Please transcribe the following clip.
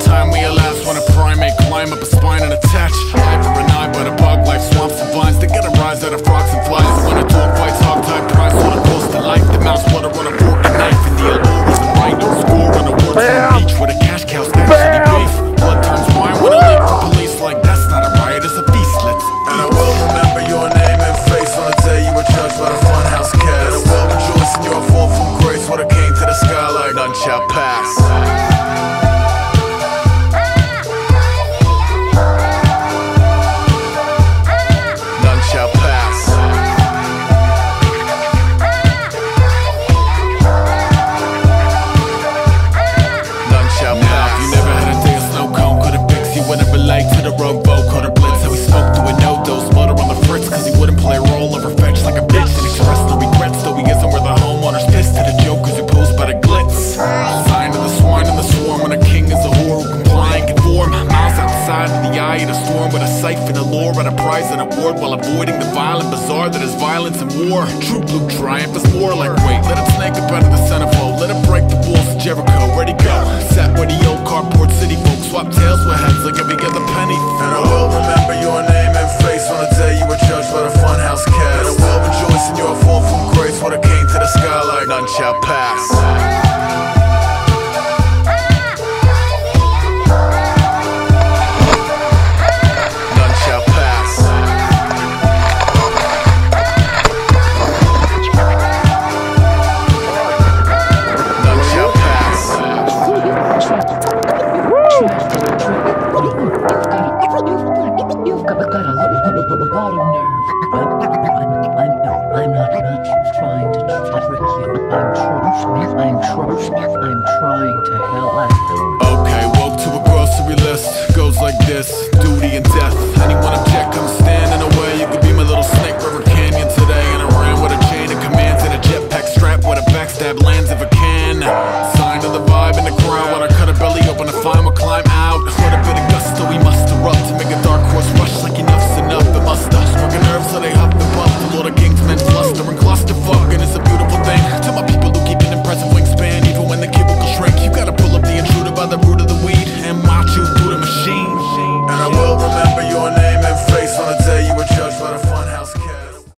time we elapse when a primate climb up a spine and attach eye for an eye, but a bug like swamps and vines to get a rise out of frogs and flies. When a dog fights hog type prize, what a close to life. The mouse water on a fork and knife, and the allure was a right. No score on a war-torn beach with a cash cow stack city beef. Blood turns wine when I leave for police like that's not a riot, it's a feast. Let's eat. And I will remember your name and face on the day you were judged by the funhouse cast. And I will rejoice in your fall from grace when I came to the sky like none shall pass. None shall pass. None shall pass. You never had a day of snow cone, could've fixed you wouldn't relate to the rogue boat, caught a blitz. So he smoked through a no-dose, butter on the fritz, cause he wouldn't play a role over fetch like a bitch. And expressed no regrets, though he isn't where the homeowner's pissed to the jokers who posed by the glitz. Sign of the swine and the swarm when a king is a whore who comply and conform. Miles outside of the eye of the storm with a siphon of lore and a prize and award while avoiding the violent bazaar that is violence and war. True blue triumph is more like wait, let it snake up out of the centerfold, let it break the walls of Jericho. Ready go, sat where the old carport city folks swap tails with heads like every other penny. And I will remember your name and face on the day you were judged by the funhouse cast. And I will rejoice in your fall from grace when I came to the sky like none shall pass. None shall pass. None shall pass.